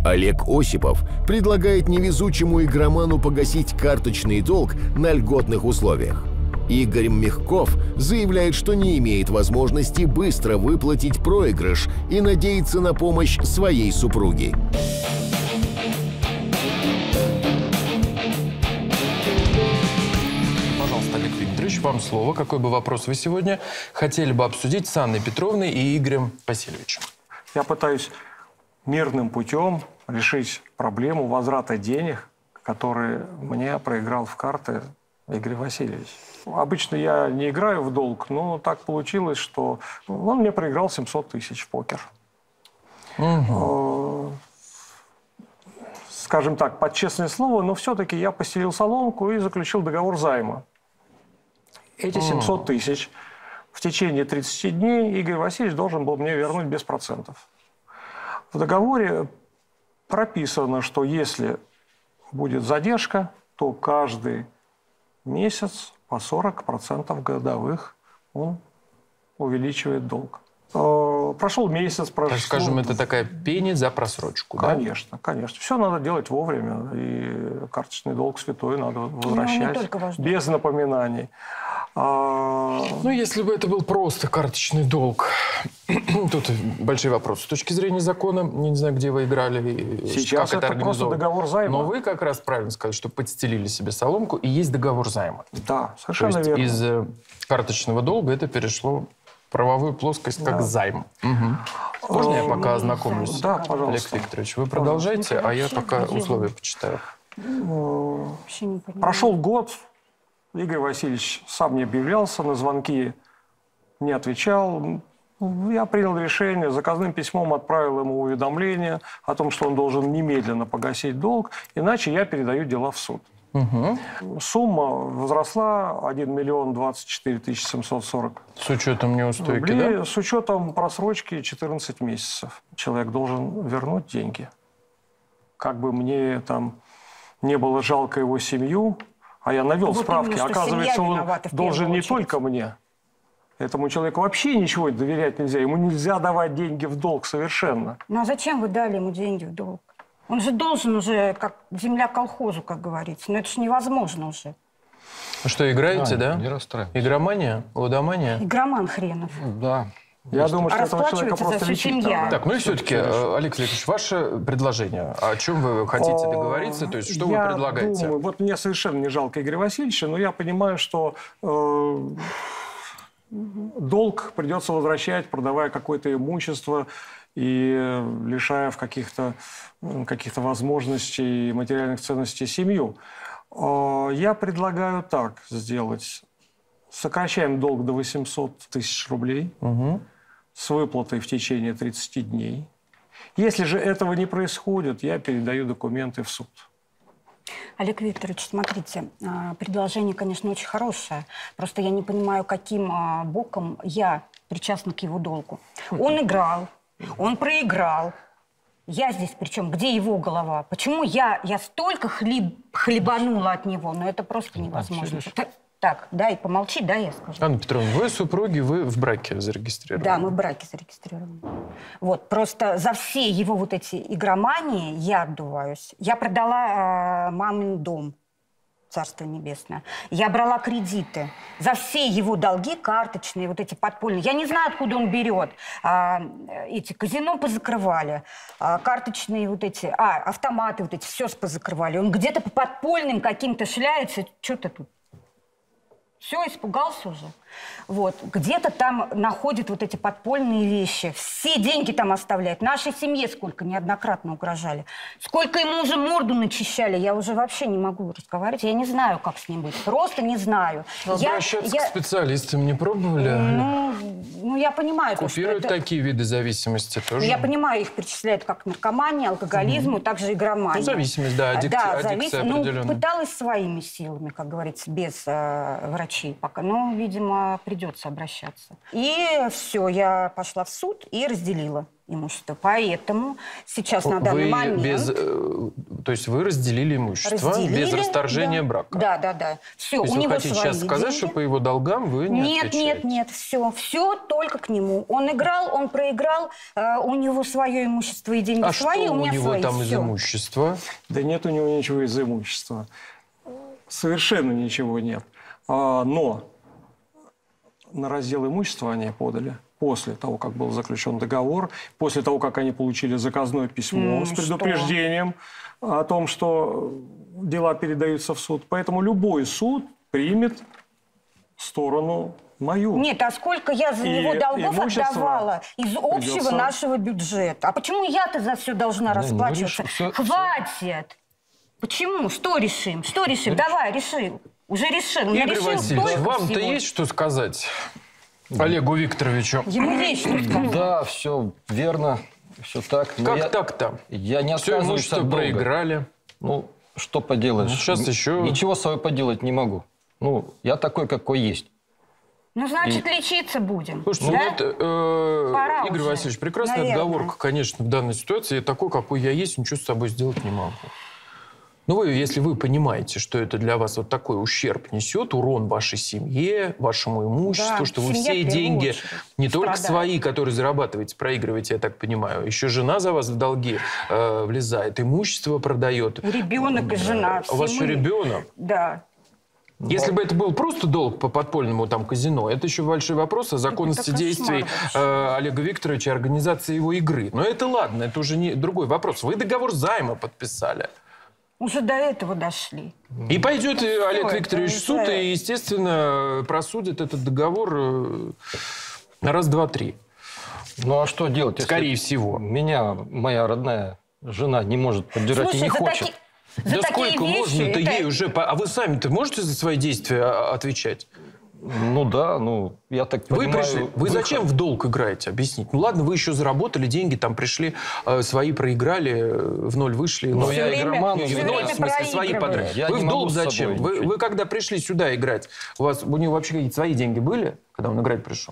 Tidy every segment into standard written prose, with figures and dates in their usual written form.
Олег Осипов предлагает невезучему игроману погасить карточный долг на льготных условиях. Игорь Мягков заявляет, что не имеет возможности быстро выплатить проигрыш и надеется на помощь своей супруги. Пожалуйста, Олег Викторович, вам слово. Какой бы вопрос вы сегодня хотели бы обсудить с Анной Петровной и Игорем Васильевичем? Я пытаюсь мирным путем решить проблему возврата денег, которые мне проиграл в карты Игорь Васильевич. Обычно я не играю в долг, но так получилось, что он мне проиграл 700 тысяч в покер. Скажем так, под честное слово, но все-таки я постелил соломку и заключил договор займа. Эти 700 тысяч в течение 30 дней Игорь Васильевич должен был мне вернуть без процентов. В договоре прописано, что если будет задержка, то каждый месяц по 40% годовых он увеличивает долг. Прошел месяц, прошел... Так скажем, это такая пени за просрочку, да? Конечно, конечно. Все надо делать вовремя. И карточный долг святой надо возвращать без напоминаний. Ну, если бы это был просто карточный долг. Тут большие вопросы. С точки зрения закона, я не знаю, где вы играли и сейчас как это просто организовано. договор займа. Но вы как раз правильно сказали, что подстелили себе соломку, и есть договор займа. Да, совершенно То есть верно. из карточного долга это перешло в правовую плоскость как займ. Можно я пока ознакомлюсь? Да, пожалуйста. Олег Викторович, вы продолжайте, а я пока условия почитаю. Прошел год. Игорь Васильевич сам не объявлялся, на звонки не отвечал. Я принял решение, заказным письмом отправил ему уведомление о том, что он должен немедленно погасить долг, иначе я передаю дела в суд. Сумма возросла 1 миллион 24 тысячи 740 С учетом неустойки, рублей, да? с учетом просрочки 14 месяцев. Человек должен вернуть деньги. Как бы мне там не было жалко его семью, а я навел вот справки. именно, Оказывается, он должен не только мне. Этому человеку вообще ничего доверять нельзя. Ему нельзя давать деньги в долг совершенно. Ну а зачем вы дали ему деньги в долг? Он же должен уже, как земля колхозу, как говорится. Но это же невозможно уже. Вы что, играете, да? Не расстраивайтесь. Игромания? Лудомания? Игроман хренов. Да. Я думаю, что этого человека расплачивается просто за всю лечить семью. надо. Так, ну и все-таки, Олег Викторович, ваше предложение. О чем вы хотите договориться? То есть, что вы предлагаете? Я думаю, вот мне совершенно не жалко Игоря Васильевича, но я понимаю, что долг придется возвращать, продавая какое-то имущество и лишая в каких-то возможностей и материальных ценностей семью. Я предлагаю так сделать. Сокращаем долг до 800 тысяч рублей с выплатой в течение 30 дней. Если же этого не происходит, я передаю документы в суд. Олег Викторович, смотрите, предложение, конечно, очень хорошее. Просто я не понимаю, каким боком я причастна к его долгу. Он играл, он проиграл. Я здесь причем? Где его голова? Почему я столько хлебанула от него? Но это просто невозможно. Так, да, и помолчи, да, я скажу. Анна Петровна, вы супруги, вы в браке зарегистрированы? Да, мы в браке зарегистрированы. Вот, просто за все его вот эти игромании я отдуваюсь. Я продала мамин дом, Царство Небесное. Я брала кредиты. За все его долги карточные, вот эти подпольные. Я не знаю, откуда он берет. Эти казино позакрывали, карточные вот эти, автоматы вот эти, все позакрывали. Он где-то по подпольным каким-то шляется. Что-то тут. Все, испугался уже. Вот. Где-то там находит вот эти подпольные вещи. Все деньги там оставляет. Нашей семье сколько неоднократно угрожали. Сколько ему уже морду начищали. Я уже вообще не могу разговаривать. Я не знаю, как с ним быть. Просто не знаю. Обращаться к специалистам не пробовали? Ну, я понимаю. Купируют такие виды зависимости тоже? Я понимаю, их перечисляют как к наркомании, алкоголизму, также игромании. Ну, зависимость, да, аддикция определенная. Ну, пыталась своими силами, как говорится, без врачей пока. Но, видимо, придется обращаться. И все, я пошла в суд и разделила. имущество. Поэтому сейчас на данный момент... то есть вы разделили имущество без расторжения брака? Да. Все, то есть у него вы хотите сейчас сказать, деньги. что по его долгам вы не отвечаете? Нет, все только к нему. Он играл, он проиграл, у него свое имущество и деньги свои, у меня свои. А что у него там из имущества? Да нет у него ничего из имущества. Совершенно ничего нет. Но на раздел имущества они подали после того, как был заключен договор, после того, как они получили заказное письмо с предупреждением о том, что дела передаются в суд. Поэтому любой суд примет сторону мою. Нет, а сколько я за него долгов отдавала из общего нашего бюджета? А почему я-то за все должна расплачиваться? Хватит! Почему? Что решим? Давай, решим. Уже решил. Игорь Васильевич, вам-то есть что сказать Олегу Викторовичу? Ему есть что сказать. Да, все верно, все так. Как так-то? Я не все отказываюсь имущество от долга. проиграли. Ну, что поделаешь? Сейчас еще... Ничего с собой поделать не могу. Ну, я такой, какой есть. Ну, значит, лечиться будем. Слушайте, да? Игорь Васильевич, прекрасная отговорка, конечно, в данной ситуации. Я такой, какой я есть, ничего с собой сделать не могу. Ну, если вы понимаете, что это для вас вот такой ущерб несет, урон вашей семье, вашему имуществу, да, что вы все деньги, не только свои, которые зарабатываете, проигрываете, я так понимаю, еще жена за вас в долги влезает, имущество продает. Ребенок и жена. У вас еще ребенок? Да. Если бы это был просто долг по подпольному там казино, это еще большой вопрос о законности действий Олега Викторовича и организации его игры. Но это ладно, это уже не другой вопрос. Вы договор займа подписали. Уже до этого дошли. И пойдет Олег Викторович в суд и, естественно, просудит этот договор на раз, два, три. Ну, а что делать? Скорее всего. Меня моя родная жена не может поддержать и не хочет. Да сколько можно-то ей уже... А вы сами-то можете за свои действия отвечать? Ну да, я так понимаю... Вы зачем в долг играете? Объясните. Ну ладно, вы еще заработали деньги, там пришли, свои проиграли, в ноль вышли. Но я игроман, в ноль, в смысле, свои потратили. Вы в долг зачем? Вы когда пришли сюда играть, у него вообще какие-то свои деньги были, когда он играть пришел?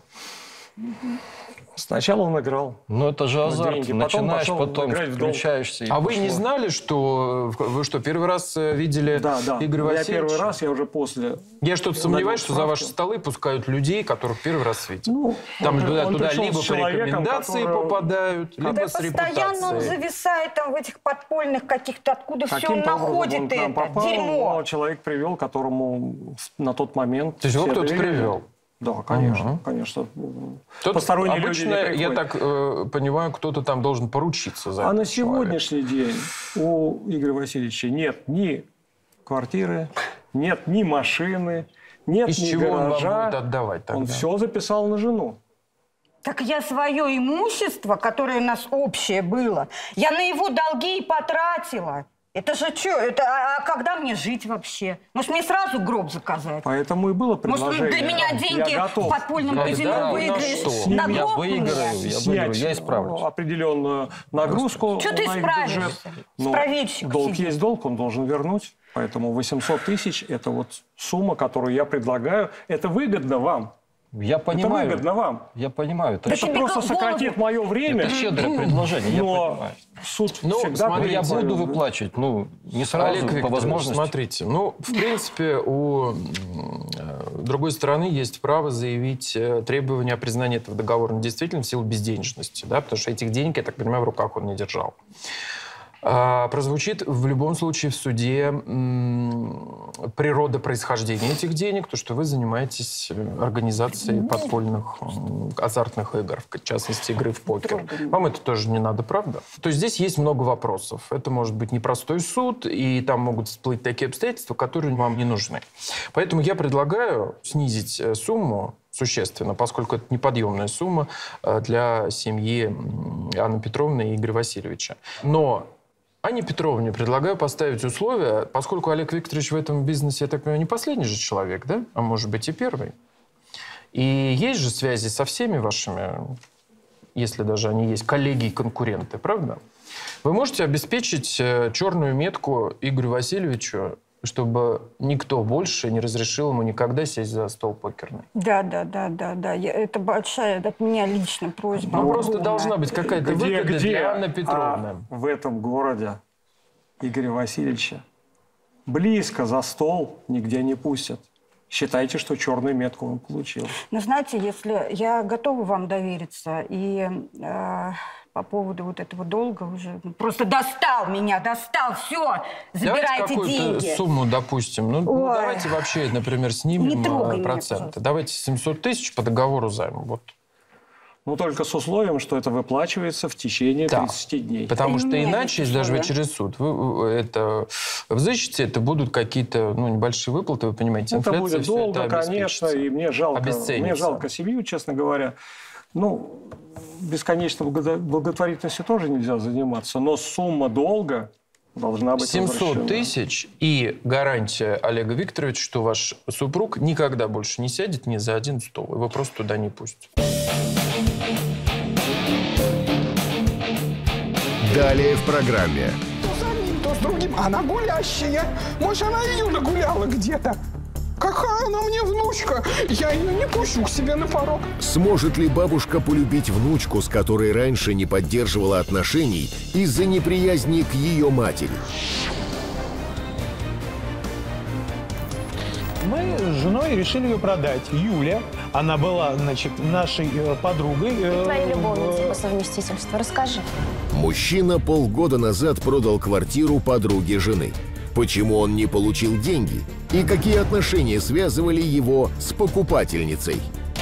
Сначала он играл. Ну, это же азарт. Начинаешь, потом включаешься. А вы не знали, что... Вы что, первый раз видели Игоря Васильевича? Я первый раз, я уже после... Я что-то сомневаюсь, что за ваши столы пускают людей, которых первый раз видели. Там туда либо по рекомендации попадают, либо с репутацией. Постоянно он зависает там в этих подпольных каких-то, откуда все он находит это дерьмо. Человек привел, которому на тот момент... То есть его кто-то привел? Да, конечно, конечно. Посторонние люди не приходят. Я так понимаю, кто-то там должен поручиться за это. А на сегодняшний день у Игоря Васильевича нет ни квартиры, нет ни машины, нет ни гаража. Из чего он вам будет отдавать тогда? Он все записал на жену. Так я свое имущество, которое у нас общее было, я на его долги и потратила. Это же что? А когда мне жить вообще? Может, мне сразу гроб заказать? Поэтому и было предложение. Может, для меня деньги в подпольном казино выиграешь? На я выиграю, я исправлюсь. Определенную нагрузку. Что ты справишься? Справедчик. Долг есть долг, он должен вернуть. Поэтому 800 тысяч – это вот сумма, которую я предлагаю. Это выгодно вам. Я понимаю. Это выгодно вам. Я понимаю. Это просто сократит мое время. Это щедрое предложение, я понимаю. Суд всегда... Я буду выплачивать, не сразу, Олег по возможности. Смотрите, в принципе, у другой стороны есть право заявить требование о признании этого договора недействительным в силу безденежности, да, потому что этих денег, я так понимаю, в руках он не держал. Прозвучит в любом случае в суде природа происхождения этих денег, то, что вы занимаетесь организацией подпольных азартных игр, в частности, игры в покер. Вам это тоже не надо, правда? То есть здесь есть много вопросов. Это может быть непростой суд, и там могут всплыть такие обстоятельства, которые вам не нужны. Поэтому я предлагаю снизить сумму существенно, поскольку это неподъемная сумма для семьи Анны Петровны и Игоря Васильевича. Но Анне Петровне предлагаю поставить условия, поскольку Олег Викторович в этом бизнесе, я так понимаю, не последний же человек, да? А может быть и первый. И есть же связи со всеми вашими, если даже они есть, коллеги и конкуренты, правда? Вы можете обеспечить черную метку Игорю Васильевичу чтобы никто больше не разрешил ему никогда сесть за стол покерный. Да. Это большая от меня лично просьба. Ну, просто огромная. должна быть какая-то выгода для Анны Петровны. В этом городе Игоря Васильевича близко за стол нигде не пустят. Считайте, что черную метку он получил. Ну, знаете, если я готова вам довериться, и по поводу вот этого долга уже просто достал, все, забирайте Давайте какую-то деньги. сумму допустим. Ну, давайте вообще, например, Не снимем трогай меня, проценты. пожалуйста. Давайте 700 тысяч по договору займа. Вот. Ну, только с условием, что это выплачивается в течение Да. 30 дней. Потому Да что нет, иначе, если даже вы через суд вы это взыщете, это будут какие-то небольшие выплаты, вы понимаете, Это инфляция, будет всё долго, это конечно, обеспечится. и мне Обесценится. жалко семью, честно говоря. Ну, бесконечной благотворительностью тоже нельзя заниматься, но сумма долга должна быть 700 возвращена. тысяч и гарантия Олега Викторовича, что ваш супруг никогда больше не сядет ни за один стол. Его просто туда не пустят. Далее в программе. То с одним, то с другим. Она гулящая. Может, она ее нагуляла где-то. Какая она мне внучка? Я ее не пущу к себе на порог. Сможет ли бабушка полюбить внучку, с которой раньше не поддерживала отношений из-за неприязни к ее матери? Мы с женой решили ее продать. Юля, она была, значит, нашей подругой. Твоей любовницей по совместительству. Расскажи. Мужчина полгода назад продал квартиру подруге жены. Почему он не получил деньги? И какие отношения связывали его с покупательницей?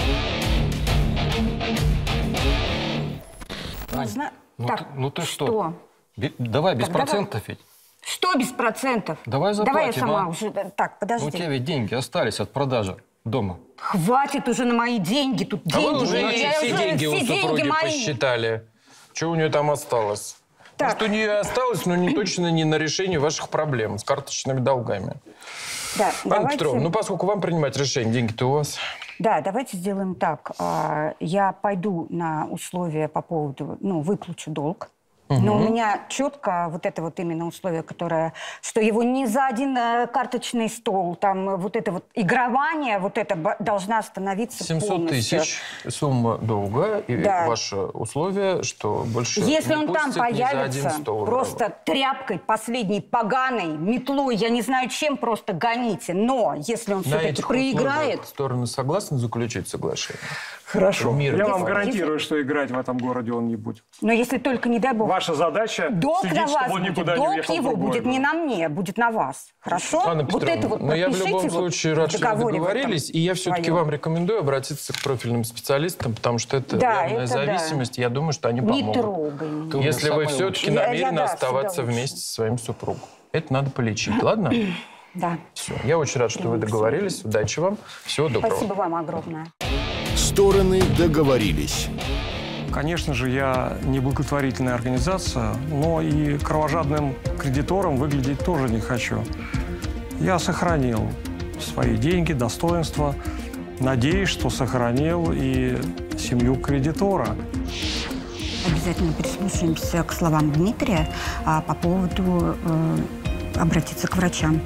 Зна- Ну, так, ты, ну ты что? Давай без Так, давай. процентов ведь. Что без процентов? Давай Давай я заплатим, сама а? уже. Так, Ну, подожди. у тебя ведь деньги остались от продажи дома. Хватит уже на мои деньги. Тут А деньги. вы уже я все деньги у все деньги супруги мои. посчитали. Что у нее там осталось? Так. Может, у нее осталось, но не точно не на решение ваших проблем с карточными долгами. Да, Анна давайте, Петровна, ну поскольку вам принимать решение, деньги-то у вас. да, давайте сделаем так. Я пойду на условия по поводу, выплачу долг. Но у меня четко вот это вот именно условие, которое, что его не за один карточный стол, там вот это вот игрование, вот это должна остановиться 700 полностью. тысяч сумма долга и Да. ваше условие, что больше Если не он там пустят ни за один появится, стол. просто тряпкой последней поганой, метлой, я не знаю чем, просто гоните. Но если он На все-таки этих проиграет... условиях стороны согласны заключить соглашение? Хорошо. Мир Я вам такой. гарантирую, что играть в этом городе он не будет. Но если только, не дай бог, Ваша задача долг следить, на вас чтобы он будет, никуда не долг уехал в его другой будет не город. на мне, будет на вас. Хорошо? Анна вот Петровна, это вот но я в любом пропишите случае вот рад, в что вы договоре в этом договорились, и я все-таки своем. вам рекомендую обратиться к профильным специалистам, потому что это Да, явная это да. зависимость, я думаю, что они Не помогут. трогай меня. Ты у меня Если вы самая все-таки Я- намерены да, оставаться всегда лучше. вместе со своим супругом. Это надо полечить, ладно? Да. Все. Я очень рад, что вы договорились. Удачи вам. Всего доброго. Спасибо вам огромное. Стороны договорились. Конечно же, я не благотворительная организация, но и кровожадным кредитором выглядеть тоже не хочу. Я сохранил свои деньги, достоинства. Надеюсь, что сохранил и семью кредитора. Обязательно прислушаемся к словам Дмитрия по поводу обратиться к врачам.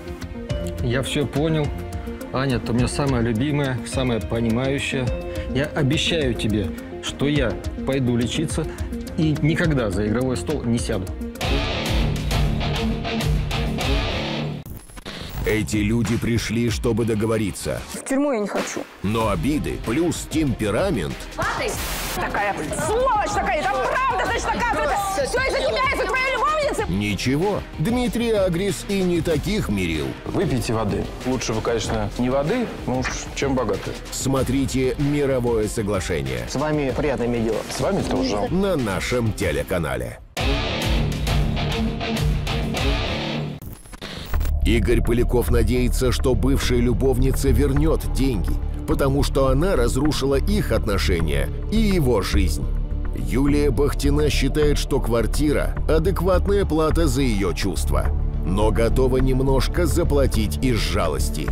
Я все понял. Аня, ты у меня самая любимая, самая понимающая. Я обещаю тебе, что я пойду лечиться и никогда за игровой стол не сяду. Эти люди пришли, чтобы договориться. В тюрьму я не хочу. Но обиды плюс темперамент Такая сволочь такая, это правда, значит, оказывается. Все из-за тебя, из-за твоей любовницы. ничего. Дмитрий Агрис и не таких мирил. Выпейте воды. Лучше вы, конечно, не воды, но уж чем богаты. Смотрите «Мировое соглашение» С вами приятно иметь дело. С вами тоже. на нашем телеканале. Игорь Поляков надеется, что бывшая любовница вернет деньги, потому что она разрушила их отношения и его жизнь. Юлия Бахтина считает, что квартира – адекватная плата за ее чувства, но готова немножко заплатить из жалости.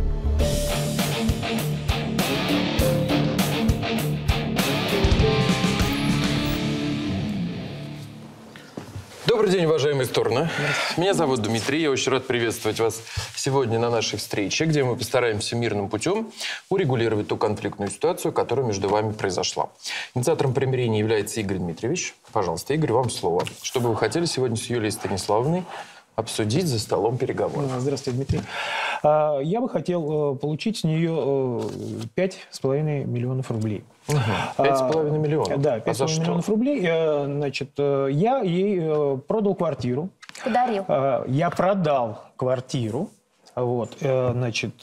Добрый день, уважаемые стороны. Меня зовут Дмитрий. Я очень рад приветствовать вас сегодня на нашей встрече, где мы постараемся мирным путем урегулировать ту конфликтную ситуацию, которая между вами произошла. Инициатором примирения является Игорь Дмитриевич. Пожалуйста, Игорь, вам слово. Что бы вы хотели сегодня с Юлией Станиславовной обсудить за столом переговоров? Здравствуйте, Дмитрий. Я бы хотел получить с нее 5,5 миллионов рублей. 5,5 миллионов? Да, 5,5 миллионов рублей. Значит, я ей продал квартиру. Подарил. Я продал квартиру, вот, значит,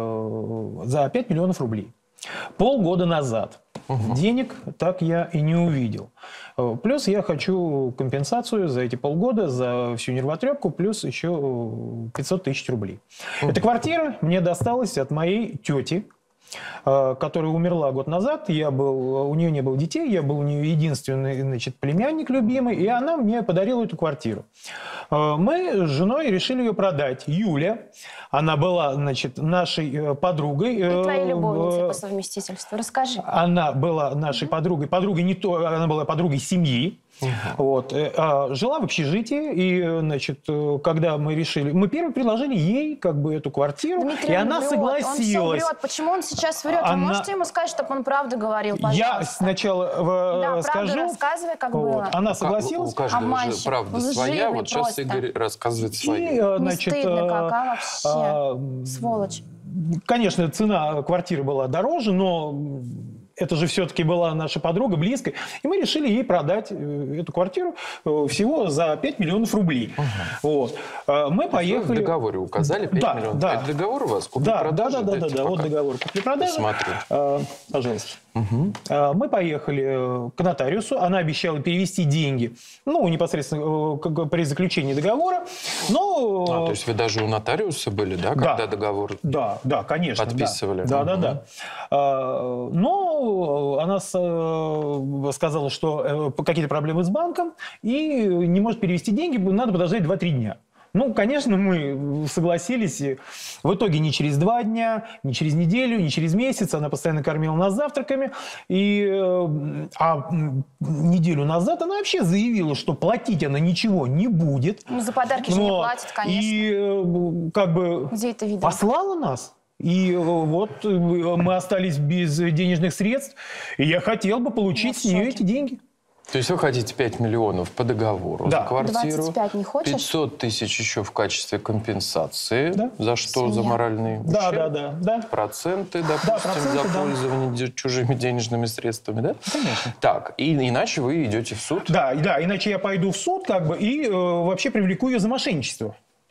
за 5 миллионов рублей. Полгода назад. Денег так я и не увидел. Плюс я хочу компенсацию за эти полгода, за всю нервотрепку, плюс еще 500 тысяч рублей. Эта квартира мне досталась от моей тети, которая умерла год назад. У нее не было детей, я был у нее единственный, значит, племянник любимый, и она мне подарила эту квартиру. Мы с женой решили ее продать. Юля, она была, значит, нашей подругой. И твоей любовницей по совместительству. Расскажи. Она была нашей подругой. Она была подругой семьи. Вот. Жила в общежитии, и, значит, когда мы решили... Мы первым предложили ей, как бы, эту квартиру, Дмитрий, и она врет. согласилась. Он все врет. Почему он сейчас врет? Вы можете ему сказать, чтобы он правду говорил, пожалуйста? Я сначала скажу. Правду рассказывай, как вот. было. Она согласилась. У каждого же правда своя. Вот сейчас просто. Игорь рассказывает И, свою. значит, Не стыдно как, вообще? Сволочь. Конечно, цена квартиры была дороже, но это же все-таки была наша подруга, близкая. И мы решили ей продать эту квартиру всего за 5 миллионов рублей. Вот. Мы поехали... Вы в договоре указали 5 миллионов? Да. Это договор у вас? Купли-продажи? Да. Вот договор купли-продажи. Смотрю. Пожалуйста. Мы поехали к нотариусу. Она обещала перевести деньги, ну, непосредственно при заключении договора. Но... то есть вы даже у нотариуса были, да, когда договор Да, конечно. подписывали? Да. Но она сказала, что какие-то проблемы с банком и не может перевести деньги, надо подождать 2-3 дня. Ну, конечно, мы согласились. В итоге ни через 2 дня, ни через неделю, ни через месяц. Она постоянно кормила нас завтраками. А неделю назад она вообще заявила, что платить она ничего не будет. Ну, за подарки же не платит, конечно. И как бы где это видно? Послала нас. И вот мы остались без денежных средств. И я хотел бы получить с нее эти деньги. То есть вы хотите 5 миллионов по договору за квартиру, 25 не хочешь? 500 тысяч еще в качестве компенсации. Да. За что? За моральный ущерб? Да. Проценты, допустим, за пользование чужими денежными средствами, да? Конечно. Так, и иначе вы идете в суд? Да, иначе я пойду в суд, как бы, и вообще привлеку ее за мошенничество.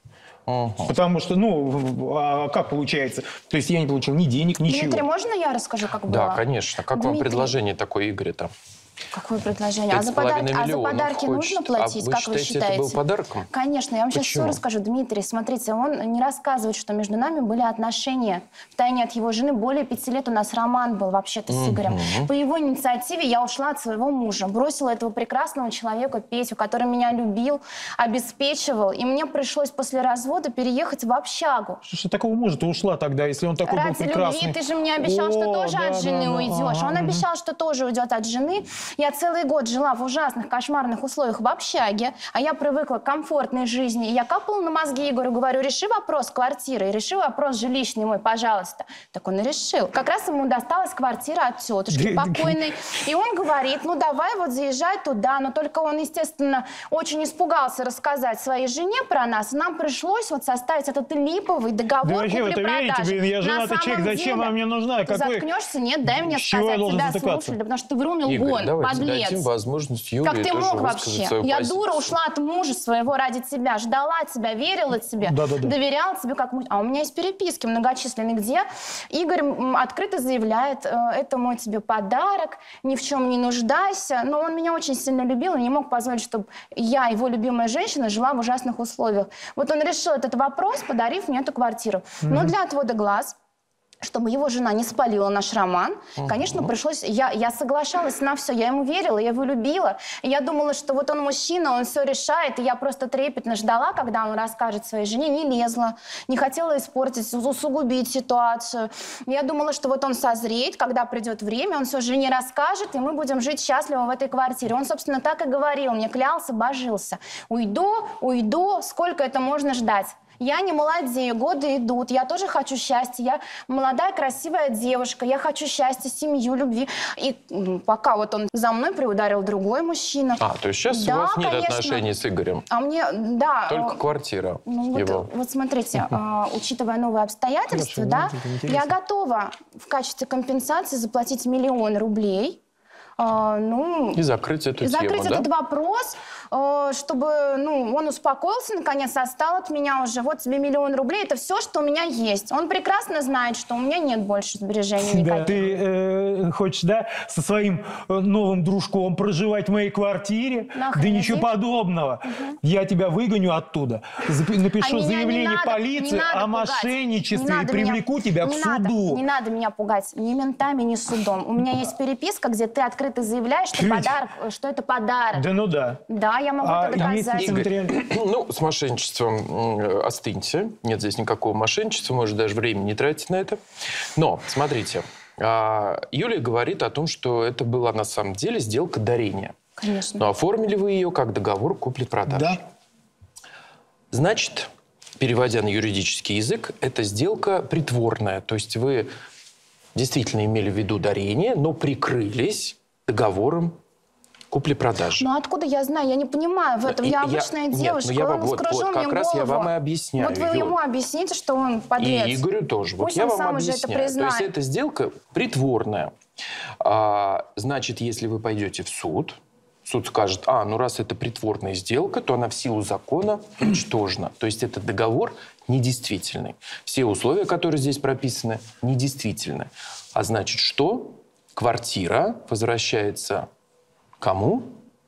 Потому что, как получается? То есть я не получил ни денег, ничего. Дмитрий, можно я расскажу, как было? Да, конечно. Как вам предложение такое, Игорь, там? Какое предложение? А за подарки нужно платить, как вы считаете? Это был подарком? Конечно, я вам сейчас все расскажу. Дмитрий, смотрите, он не рассказывает, что между нами были отношения. Втайне от его жены более 5 лет у нас роман был вообще-то с Игорем. По его инициативе я ушла от своего мужа, бросила этого прекрасного человека Петю, который меня любил, обеспечивал, и мне пришлось после развода переехать в общагу. Что ж такого мужа ты ушла тогда, если он такой был прекрасный? Ради любви, ты же мне обещал, что тоже от жены уйдешь. Он обещал, что тоже уйдет от жены. Я целый год жила в ужасных, кошмарных условиях в общаге, а я привыкла к комфортной жизни. И я капала на мозги Игорю, говорю, реши вопрос квартиры, реши вопрос жилищный мой, пожалуйста. Так он и решил. Как раз ему досталась квартира от тетушки покойной. И он говорит, ну давай вот заезжай туда. Но только он, естественно, очень испугался рассказать своей жене про нас. И нам пришлось вот составить этот липовый договор купли-продажи. Я женатый человек, зачем она мне нужна? Ты заткнешься? Нет, дай мне сказать, тебя слушали, потому что ты врун и лгун, подлец. Дадим возможность Юлии как ты тоже мог вообще? Я дура, ушла от мужа своего ради тебя, ждала тебя, верила тебе, доверяла тебе как муж. А у меня есть переписки многочисленные, где Игорь открыто заявляет, это мой тебе подарок, ни в чем не нуждайся. Но он меня очень сильно любил и не мог позволить, чтобы я, его любимая женщина, жила в ужасных условиях. Вот он решил этот вопрос, подарив мне эту квартиру. Но для отвода глаз чтобы его жена не спалила наш роман. Конечно, пришлось... Я соглашалась на все, я ему верила, я его любила. И я думала, что вот он мужчина, он все решает. И я просто трепетно ждала, когда он расскажет своей жене, не лезла, не хотела испортить, усугубить ситуацию. Я думала, что вот он созреет, когда придет время, он все жене расскажет, и мы будем жить счастливо в этой квартире. Он, собственно, так и говорил, мне клялся, божился. Уйду, сколько это можно ждать? Я не молодею, годы идут, я тоже хочу счастья, я молодая, красивая девушка, я хочу счастья, семью, любви. И пока вот он за мной приударил другой мужчина. То есть сейчас у вас нет отношений с Игорем? А мне, да. Только квартира его. Вот смотрите, учитывая новые обстоятельства, да, я готова в качестве компенсации заплатить 1 000 000 рублей. И закрыть эту тему, этот вопрос, чтобы он успокоился, наконец, отстал от меня уже. Вот тебе 1 000 000 рублей, это все, что у меня есть. Он прекрасно знает, что у меня нет больше сбережений никаких. Да, ты хочешь, да, со своим новым дружком проживать в моей квартире? Да ничего подобного. Я тебя выгоню оттуда, напишу заявление в полицию о мошенничестве и привлеку тебя к суду. Не надо меня пугать ни ментами, ни судом. У меня есть переписка, где ты открыто заявляешь, что подарок, что это подарок. Да. Да, я могу это доказать. Игорь, с мошенничеством остыньте. Нет здесь никакого мошенничества, может даже время не тратить на это. Но, смотрите, Юлия говорит о том, что это была на самом деле сделка дарения. Конечно. Но оформили вы ее как договор купли-продажи. Да. Значит, переводя на юридический язык, это сделка притворная. То есть вы действительно имели в виду дарение, но прикрылись договором купли-продажи. Ну откуда я знаю? Я не понимаю в этом. Я обычная девушка. Вот как раз я вам и объясняю. Вот вы ему объясните, что он подлец. И Игорю тоже. Пусть вот я он вам сам уже объясняю. это признает. То есть эта сделка притворная. Значит, если вы пойдете в суд, суд скажет, раз это притворная сделка, то она в силу закона уничтожена. То есть этот договор недействительный. Все условия, которые здесь прописаны, недействительны. А значит, что? Квартира возвращается кому?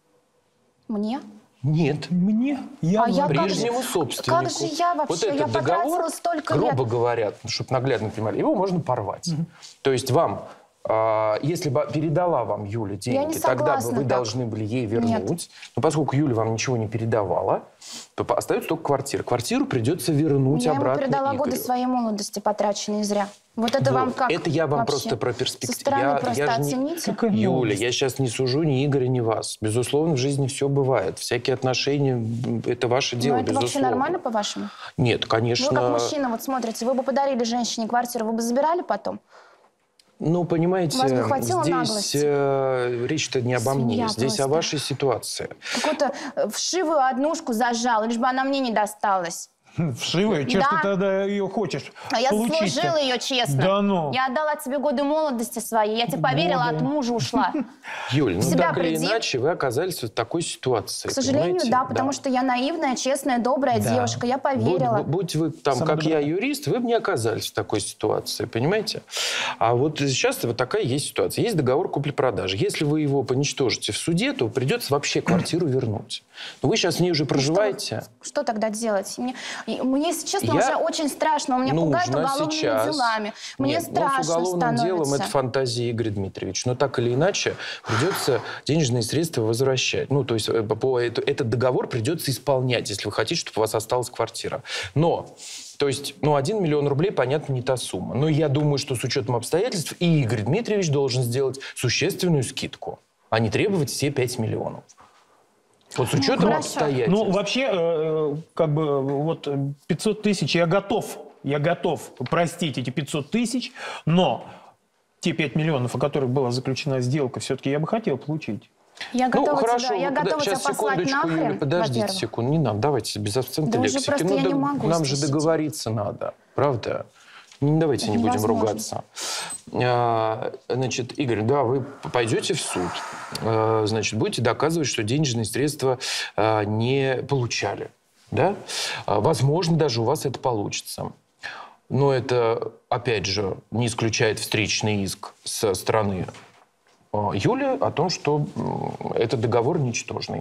Мне? Нет. Мне? Прежнему собственнику. Как же я вообще? Вот этот я договор, потратила столько лет. грубо говоря, чтобы наглядно понимали, его можно порвать. То есть вам, если бы передала вам Юля деньги, тогда бы вы должны были ей вернуть. Нет. Но поскольку Юля вам ничего не передавала, то остается только квартира. Квартиру придется вернуть обратно Я ему передала Игорю. годы своей молодости, потраченные зря. Вот это вам как? Это я вам вообще? просто про перспективу. Со стороны просто оцените. Юля, я сейчас не сужу ни Игоря, ни вас. Безусловно, в жизни все бывает. Всякие отношения – это ваше дело, это безусловно. вообще нормально, по-вашему? Нет, конечно. Вы как мужчина, вот смотрите, вы бы подарили женщине квартиру, вы бы забирали потом? Ну, понимаете, Вас бы хватило здесь наглости? речь-то не обо мне, здесь просто. о вашей ситуации. Какую-то вшивую однушку зажал, лишь бы она мне не досталась. Вшивую? Чего ж ты тогда ее хочешь А я получить-то? заслужила ее честно. Да ну. Я отдала тебе годы молодости своей, я тебе поверила, от мужа ушла. Юль, ну себя так или приди. иначе вы оказались в такой ситуации. К сожалению, понимаете? да, потому что я наивная, честная, добрая девушка, я поверила. Будь вы там, как я, юрист, вы бы не оказались в такой ситуации, понимаете? А вот сейчас вот такая есть ситуация. Есть договор купли-продажи. Если вы его поничтожите в суде, то придется вообще квартиру вернуть. Но вы сейчас в ней уже проживаете. Что тогда делать? Мне, если честно, уже очень страшно. У меня пугает уголовными делами. Мне страшно с уголовным становится. делом это фантазия Игоря Дмитриевича. Но так или иначе придется денежные средства возвращать. Ну, то есть этот договор придется исполнять, если вы хотите, чтобы у вас осталась квартира. Но... То есть, 1 000 000 рублей, понятно, не та сумма. Но я думаю, что с учетом обстоятельств и Игорь Дмитриевич должен сделать существенную скидку, а не требовать все 5 миллионов. Вот с учетом обстоятельств. Ну, вообще, 500 тысяч я готов простить эти 500 тысяч, но те 5 миллионов, о которых была заключена сделка, все-таки я бы хотел получить. Я готова хорошо, я готова тебя сейчас, послать секундочку, нахрен, Юля, подождите во-первых. секунду, не надо, давайте без акцента лексики. Уже просто я не могу нам же договориться надо, правда? Давайте не будем ругаться. Значит, Игорь, да, вы пойдете в суд, значит, будете доказывать, что денежные средства не получали, да? Возможно, даже у вас это получится. Но это, опять же, не исключает встречный иск со стороны Юли о том, что этот договор ничтожный.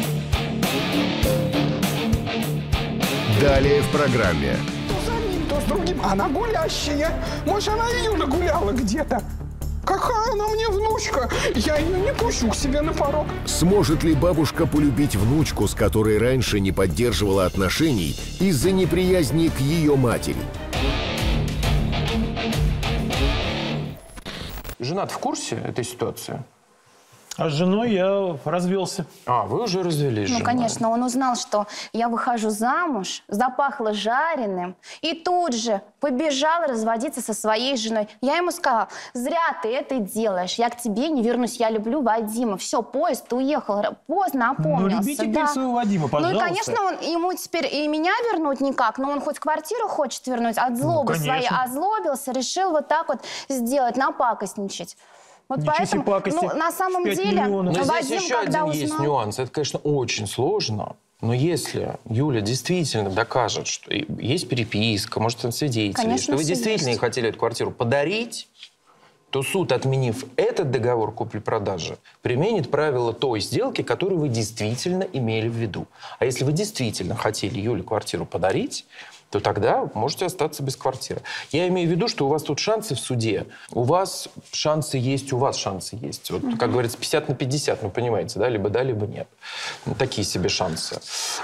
Далее в программе. То с одним, то с другим. Она гулящая. Может, она ее нагуляла где-то. Какая она мне внучка? Я ее не пущу к себе на порог. Сможет ли бабушка полюбить внучку, с которой раньше не поддерживала отношений из-за неприязни к ее матери? Женат в курсе этой ситуации? А с женой я развелся. А, вы уже развелись. Ну, конечно, он узнал, что я выхожу замуж, запахло жареным, и тут же побежал разводиться со своей женой. Я ему сказала: зря ты это делаешь, я к тебе не вернусь, я люблю Вадима. Все, поезд уехал, поздно опомнился. Ну, люби теперь своего Вадима, пожалуйста. Ну, и, конечно, ему теперь и меня вернуть никак, но он хоть квартиру хочет вернуть, от злобы своей озлобился, решил вот так вот сделать, напакостничать. Вот поэтому, на самом деле, но здесь Вадим, еще один узнал... есть нюанс. Это, конечно, очень сложно. Но если Юля действительно докажет, что есть переписка, может, там свидетели, конечно, что вы действительно ей хотели эту квартиру подарить, то суд, отменив этот договор купли-продажи, применит правила той сделки, которую вы действительно имели в виду. А если вы действительно хотели Юле квартиру подарить, то тогда можете остаться без квартиры. Я имею в виду, что у вас тут шансы в суде. У вас шансы есть, у вас шансы есть. Вот, как говорится, 50 на 50, ну, понимаете, да? Либо да, либо нет. Такие себе шансы.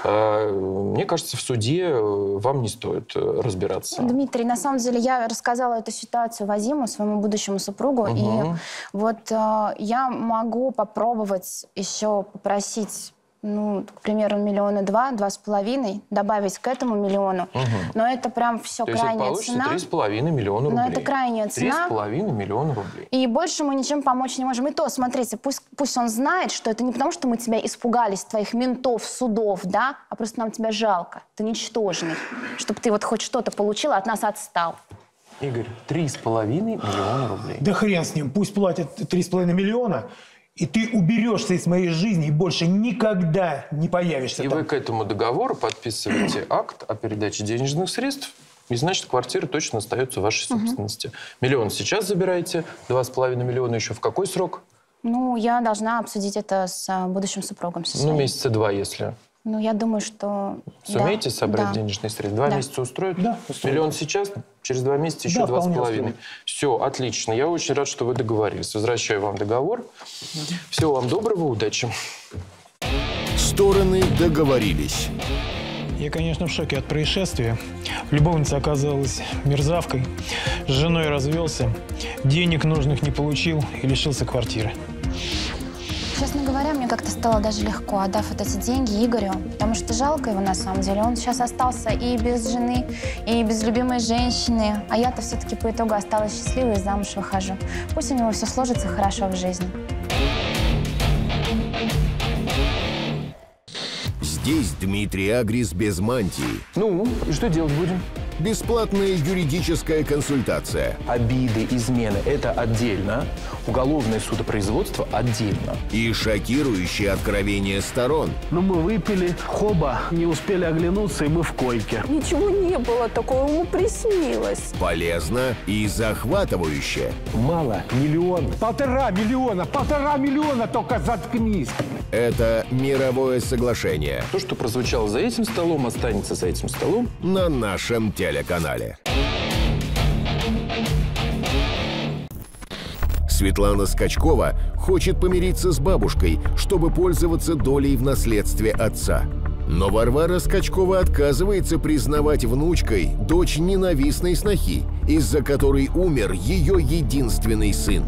Мне кажется, в суде вам не стоит разбираться. Dmitry, на самом деле, я рассказала эту ситуацию Вадиму, своему будущему супругу, и вот я могу попробовать еще попросить, ну, к примеру, 1,2 миллиона, 2,5, добавить к этому миллиону. Но это прям все крайняя цена. То есть получится 3,5 миллиона рублей. Но это крайняя цена. 3,5 миллиона рублей. И больше мы ничем помочь не можем. И то, смотрите, пусть он знает, что это не потому, что мы тебя испугались, твоих ментов, судов, да, а просто нам тебя жалко. Ты ничтожный. Чтобы ты вот хоть что-то получил, от нас отстал. Игорь, 3,5 миллиона рублей. Да хрен с ним, пусть платят 3,5 миллиона. И ты уберешься из моей жизни и больше никогда не появишься И там. вы к этому договору подписываете акт о передаче денежных средств, и значит, квартира точно остается в вашей собственности. Миллион сейчас забираете, 2,5 миллиона еще в какой срок? Ну, я должна обсудить это с будущим супругом. Ну, месяца 2, если. Ну, я думаю, что... Сумеете собрать денежные средства? 2 месяца устроит? Да, устроит. Миллион сейчас, через 2 месяца еще 2,5. Все, отлично. Я очень рад, что вы договорились. Возвращаю вам договор. Всего вам доброго, удачи. Стороны договорились. Я, конечно, в шоке от происшествия. Любовница оказалась мерзавкой. С женой развелся. Денег нужных не получил и лишился квартиры. Честно говоря, мне как-то стало даже легко, отдав вот эти деньги Игорю, потому что жалко его на самом деле. Он сейчас остался и без жены, и без любимой женщины, а я-то все-таки по итогу осталась счастливой и замуж выхожу. Пусть у него все сложится хорошо в жизни. Здесь Дмитрий Агрис без мантии. Ну, и что делать будем? Бесплатная юридическая консультация. Обиды, измены – это отдельно. Уголовное судопроизводство – отдельно. И шокирующие откровения сторон. Ну, мы выпили, хоба, не успели оглянуться, и мы в койке. Ничего не было такого, ему приснилось. Полезно и захватывающе. Мало, миллион. 1,5 миллиона, только заткнись. Это мировое соглашение. То, что прозвучало за этим столом, останется за этим столом. На нашем телеканале. Светлана Скачкова хочет помириться с бабушкой, чтобы пользоваться долей в наследстве отца. Но Варвара Скачкова отказывается признавать внучкой дочь ненавистной снохи, из-за которой умер ее единственный сын.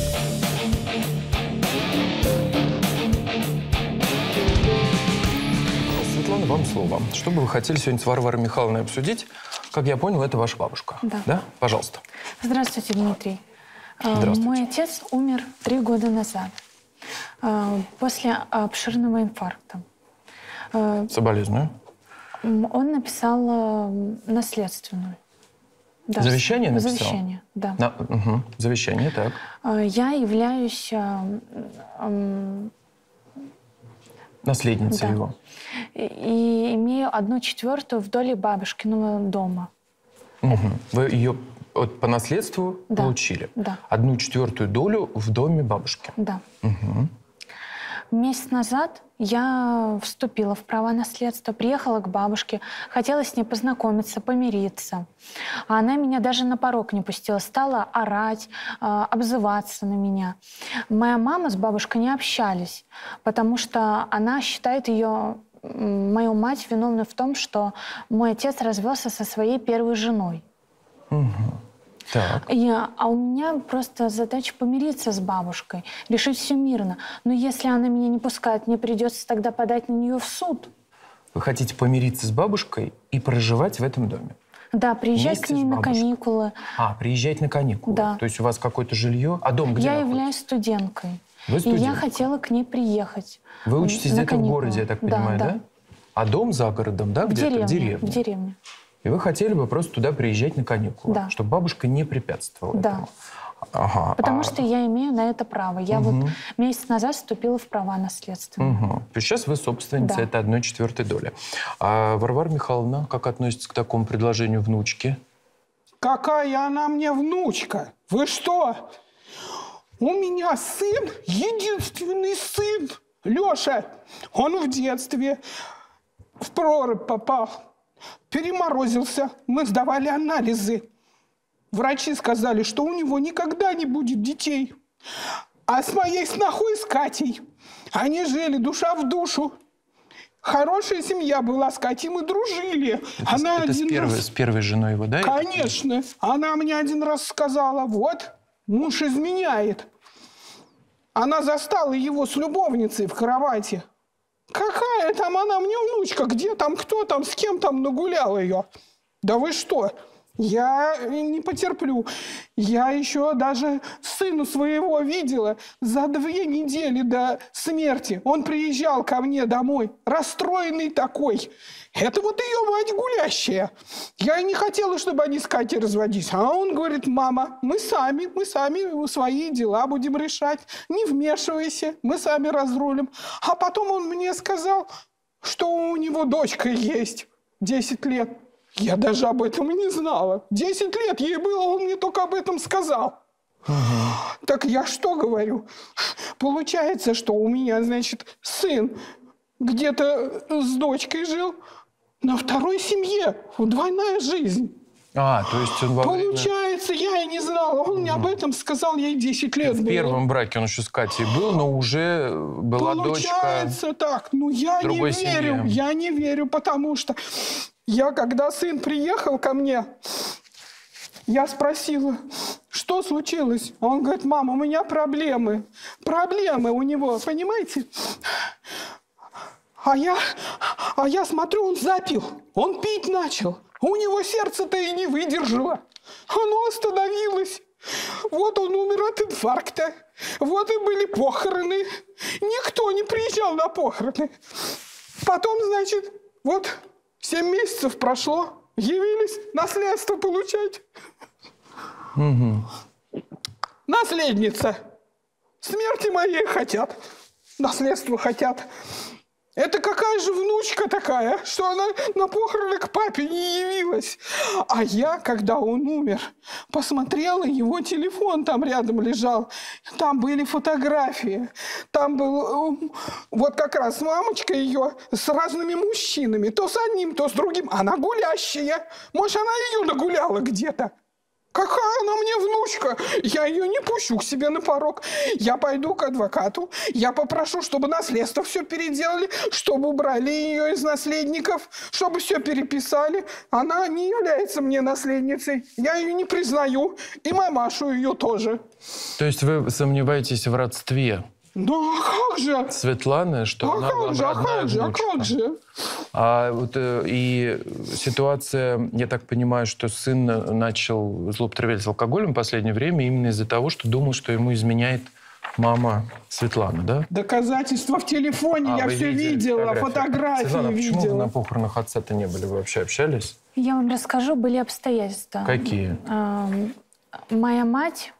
Светлана, вам слово. Что бы вы хотели сегодня с Варварой Михайловной обсудить? Как я понял, это ваша бабушка. Да. Пожалуйста. Здравствуйте, Дмитрий. Здравствуйте. Мой отец умер 3 года назад после обширного инфаркта. Соболезную. Он написал наследственную. Да, Завещание написал? Завещание, да. Завещание, так. Я являюсь... Наследницей его. И имею 1/4 в доле бабушкиного дома. Вы ее по наследству получили? Да. 1/4 долю в доме бабушки? Да. Месяц назад я вступила в права наследства, приехала к бабушке, хотела с ней познакомиться, помириться. А она меня даже на порог не пустила, стала орать, обзываться на меня. Моя мама с бабушкой не общались, потому что она считает мою мать виновной в том, что мой отец развелся со своей первой женой. Так. А у меня просто задача помириться с бабушкой, решить все мирно. Но если она меня не пускает, мне придется тогда подать на нее в суд. Вы хотите помириться с бабушкой и проживать в этом доме? Да, приезжать Вместе к ней с на бабушкой? каникулы. Приезжать на каникулы? Да. То есть у вас какое-то жилье? А дом где Я находится? являюсь студенткой. Вы И студентка? я хотела к ней приехать. Вы учитесь на где-то в каникулы. городе, я так понимаю, да? А дом за городом, да? В Где-то деревне. в деревне? В деревне. И вы хотели бы просто туда приезжать на каникулы, Да. чтобы бабушка не препятствовала Да. этому? Ага. Потому что я имею на это право. Я вот месяц назад вступила в права наследственные. То есть сейчас вы собственница Да. это 1/4 доли. А Варвара Михайловна как относится к такому предложению внучки? Какая она мне внучка? Вы что? У меня сын, единственный сын, Леша. Он в детстве в прорубь попал, переморозился. Мы сдавали анализы. Врачи сказали, что у него никогда не будет детей. А с моей снохой, с Катей, они жили душа в душу. Хорошая семья была, с Катей мы дружили. Это с первой женой его, да? Конечно. Она мне один раз сказала, вот, муж изменяет. Она застала его с любовницей в кровати. Какая там она мне внучка? Где там, кто там, с кем там нагулял ее? Да вы что? Я не потерплю. Я еще даже сына своего видела за 2 недели до смерти. Он приезжал ко мне домой, расстроенный такой. Это вот ее мать гулящая. Я и не хотела, чтобы они с Катей разводились. А он говорит, мама, мы сами свои дела будем решать. Не вмешивайся, мы сами разрулим. А потом он мне сказал, что у него дочка есть 10 лет. Я даже об этом и не знала. 10 лет ей было, он мне только об этом сказал. Так я что говорю? Получается, что у меня, значит, сын где-то с дочкой жил на второй семье. Двойная жизнь. То есть он во время... Получается, я и не знала. Он мне об этом сказал, ей 10 лет было. В первом браке он еще с Катей был, но уже была дочка. Получается так. Ну, я не верю. Семье. Я не верю, потому что когда сын приехал ко мне, я спросила, что случилось? Он говорит, мама, у меня проблемы. Проблемы у него, понимаете? А я смотрю, он запил. Он пить начал. У него сердце-то и не выдержало. Оно остановилось. Вот он умер от инфаркта. Вот и были похороны. Никто не приезжал на похороны. Потом, значит, вот 7 месяцев прошло. Явились наследство получать. Наследница. Смерти моей хотят. Наследство хотят. Это какая же внучка такая, что она на похороны к папе не явилась. А я, когда он умер, посмотрела, его телефон там рядом лежал. Там были фотографии. Там был вот как раз мамочка ее с разными мужчинами. То с одним, то с другим. Она гулящая. Может, она ее нагуляла где-то. Какая она мне внучка? Я ее не пущу к себе на порог. Я пойду к адвокату. Я попрошу, чтобы наследство все переделали, чтобы убрали ее из наследников, чтобы все переписали. Она не является мне наследницей. Я ее не признаю. И мамашу ее тоже. То есть вы сомневаетесь в родстве? Ну, а как же? Светланы, что она вам родная внучка. А как же? И ситуация, я так понимаю, что сын начал злоупотреблять алкоголем в последнее время именно из-за того, что думал, что ему изменяет мама Светланы, да? Доказательства в телефоне, я все видела, фотографии Светлана, видела. почему вы на похоронах отца-то не были? Вы вообще общались? Я вам расскажу, были обстоятельства. Какие? Моя мать,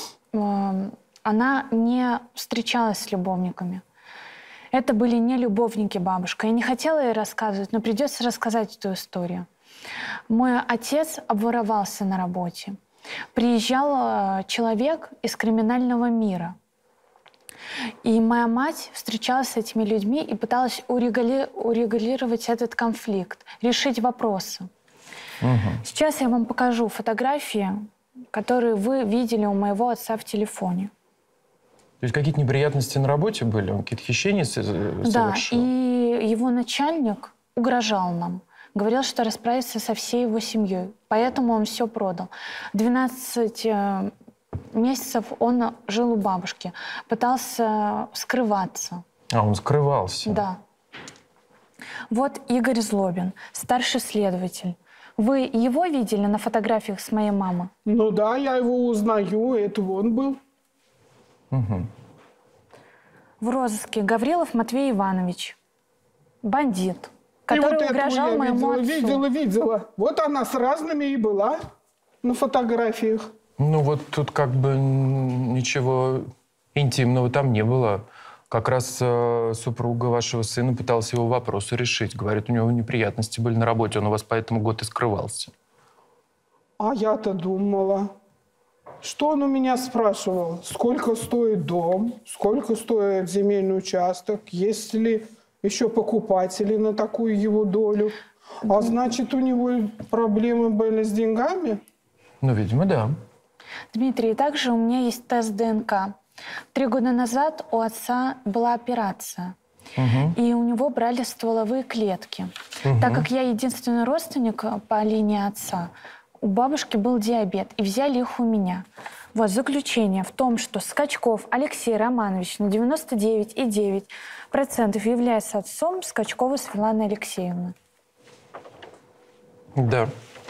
она не встречалась с любовниками. Это были не любовники бабушка. Я не хотела ей рассказывать, но придется рассказать эту историю. Мой отец обворовался на работе. Приезжал человек из криминального мира. И моя мать встречалась с этими людьми и пыталась урегулировать этот конфликт, решить вопросы. Сейчас я вам покажу фотографии, которые вы видели у моего отца в телефоне. То есть какие-то неприятности на работе были? Он какие-то хищения совершил? Да, и его начальник угрожал нам. Говорил, что расправится со всей его семьей. Поэтому он все продал. 12 месяцев он жил у бабушки. Пытался скрываться. А, он скрывался? Да. Вот Игорь Злобин, старший следователь. Вы его видели на фотографиях с моей мамой? Ну да, я его узнаю. Это он был. В розыске Гаврилов Матвей Иванович. Бандит, который вот угрожал моему отцу. Видела. Вот она с разными и была на фотографиях. Ну вот тут как бы ничего интимного там не было. Как раз супруга вашего сына пыталась его вопросы решить. Говорит, у него неприятности были на работе, он у вас поэтому год и скрывался. А я-то думала, что он у меня спрашивал, сколько стоит дом, сколько стоит земельный участок, есть ли еще покупатели на такую его долю. А значит, у него проблемы были с деньгами? Ну, видимо, да. Дмитрий, также у меня есть тест ДНК. 3 года назад у отца была операция, и у него брали стволовые клетки. Так как я единственный родственник по линии отца, у бабушки был диабет, и взяли их у меня. Вот заключение в том, что Скачков Алексей Романович на 99,9% является отцом Скачковой Светланы Алексеевны. Да.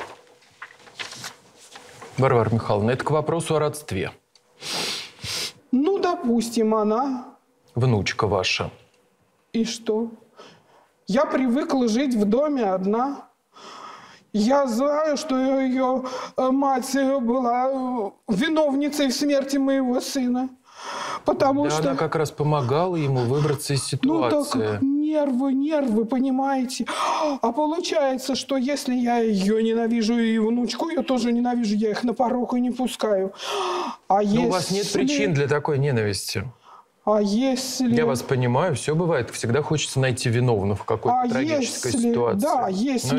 Варвара Михайловна, это к вопросу о родстве. Ну, допустим, она. Внучка ваша. И что? Я привыкла жить в доме одна. Я знаю, что ее мать была виновницей в смерти моего сына. Потому что... Она как раз помогала ему выбраться из ситуации. Ну так нервы, понимаете? А получается, что если я ее ненавижу и внучку, я тоже ненавижу, я их на порог и не пускаю. А если... у вас нет причин для такой ненависти. А если... Я вас понимаю, все бывает. Всегда хочется найти виновного в какой-то трагической ситуации. Да, если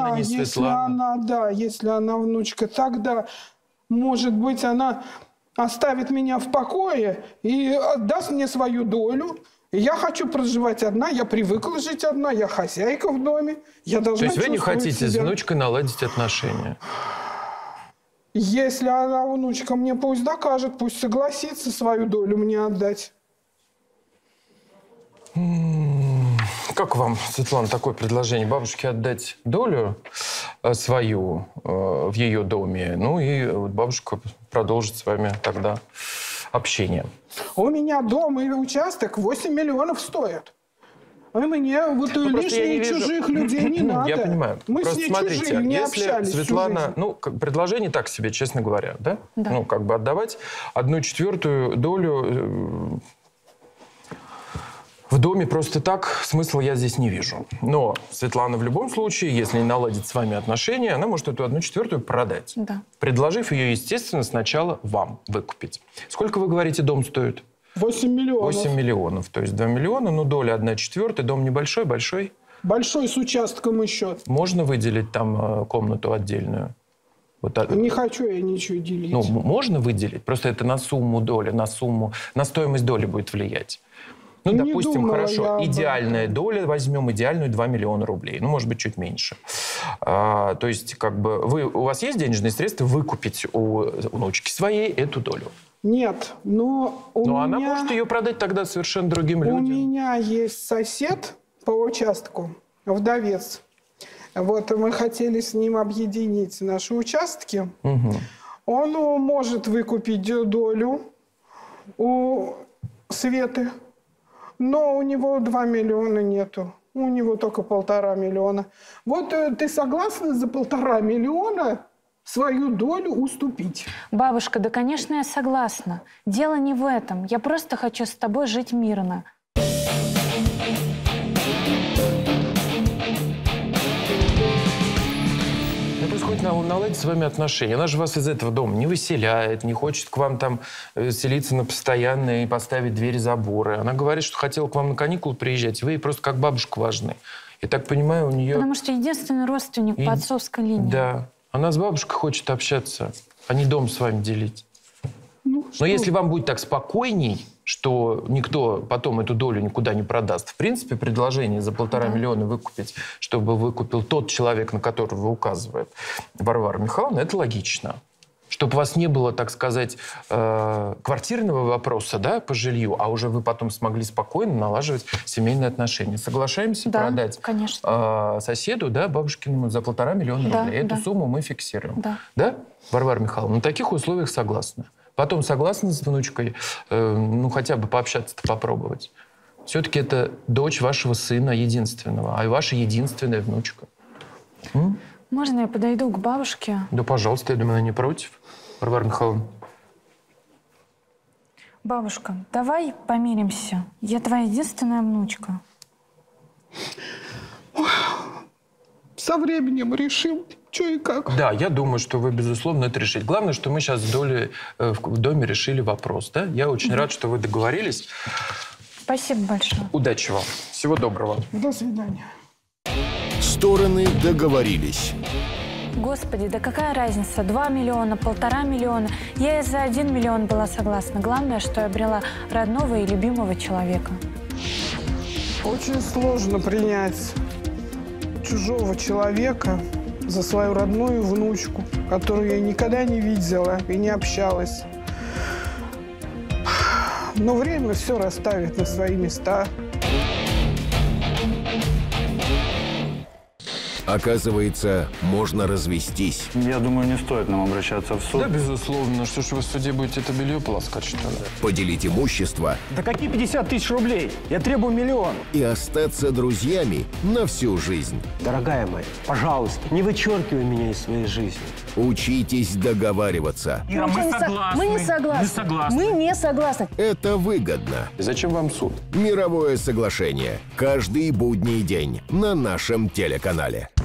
она внучка, тогда, может быть, она оставит меня в покое и отдаст мне свою долю. И я хочу проживать одна, я привыкла жить одна, я хозяйка в доме. Я должна. То есть вы не хотите с внучкой наладить отношения? Если она, внучка, мне пусть докажет, пусть согласится свою долю мне отдать. Как вам, Светлана, такое предложение? Бабушке отдать долю свою в ее доме, ну и вот бабушка продолжит с вами тогда общение. У меня дом и участок 8 миллионов стоят. А мне вот лишних чужих людей не надо. Я понимаю. Мы просто с ней смотрите, чужие, не если общались Светлана, ну, предложение так себе, честно говоря, да? Да. Ну, как бы отдавать 1/4 долю в доме просто так смысла я здесь не вижу. Но Светлана в любом случае, если не наладит с вами отношения, она может эту 1/4 продать. Да. Предложив ее, естественно, сначала вам выкупить. Сколько, вы говорите, дом стоит? 8 миллионов. 8 миллионов. То есть 2 миллиона, ну доля 1/4. Дом небольшой, большой? Большой, с участком еще. Можно выделить там комнату отдельную? Вот, не хочу я ничего делить. Ну, можно выделить? Просто это на сумму доли, на стоимость доли будет влиять. Ну, Не допустим, думала хорошо, я идеальная доля, возьмем идеальную 2 миллиона рублей. Ну, может быть, чуть меньше. То есть, как бы, у вас есть денежные средства выкупить у внучки своей эту долю? Нет, но она может ее продать тогда совершенно другим людям. У меня есть сосед по участку, вдовец. Вот мы хотели с ним объединить наши участки. Угу. Он может выкупить долю у Светы. Но у него 2 миллиона нету. У него только 1,5 миллиона. Вот ты согласна за 1,5 миллиона свою долю уступить? Бабушка, да, конечно, я согласна. Дело не в этом. Я просто хочу с тобой жить мирно. хочет наладить с вами отношения. Она же вас из этого дома не выселяет, не хочет к вам там селиться на постоянно и поставить двери, заборы. Она говорит, что хотела к вам на каникулы приезжать, и вы ей просто как бабушка важны. Я так понимаю, у нее... Потому что единственный родственник по отцовской линии. Да. Она с бабушкой хочет общаться, а не дом с вами делить. Но если вам будет так спокойней, что никто потом эту долю никуда не продаст, в принципе, предложение за 1,5 миллиона выкупить, чтобы выкупил тот человек, на которого указывает Варвара Михайловна, это логично. Чтобы у вас не было, так сказать, квартирного вопроса, да, по жилью, а уже вы потом смогли спокойно налаживать семейные отношения. Соглашаемся продать соседу, да, бабушкиному за 1,5 миллиона рублей. Эту сумму мы фиксируем. Да, Варвара Михайловна? На таких условиях согласны. Потом согласны с внучкой, ну, хотя бы пообщаться-то попробовать. Все-таки это дочь вашего сына единственного, а ваша единственная внучка. Можно я подойду к бабушке? Да, пожалуйста, я думаю, она не против. Варвара Михайловна. Бабушка, давай помиримся. Я твоя единственная внучка. Со временем решим, что и как. Да, я думаю, что вы, безусловно, это решите. Главное, что мы сейчас в доме решили вопрос. Да? Я очень рад, что вы договорились. Спасибо большое. Удачи вам. Всего доброго. До свидания. Стороны договорились. Господи, да какая разница? 2 миллиона, 1,5 миллиона. Я и за 1 миллион была согласна. Главное, что я обрела родного и любимого человека. Очень сложно принять чужого человека за свою родную внучку, которую я никогда не видела и не общалась. Но время все расставит на свои места. Оказывается, можно развестись. Я думаю, не стоит нам обращаться в суд. Да, безусловно. Что ж вы в суде будете это белье полоскать, что ли? Поделить имущество. Да какие 50 тысяч рублей? Я требую 1 миллион. И остаться друзьями на всю жизнь. Дорогая моя, пожалуйста, не вычеркивай меня из своей жизни. Учитесь договариваться. Ира, мы согласны. Мы не согласны. Мы не согласны. Это выгодно. Зачем вам суд? Мировое соглашение. Каждый будний день на нашем телеканале.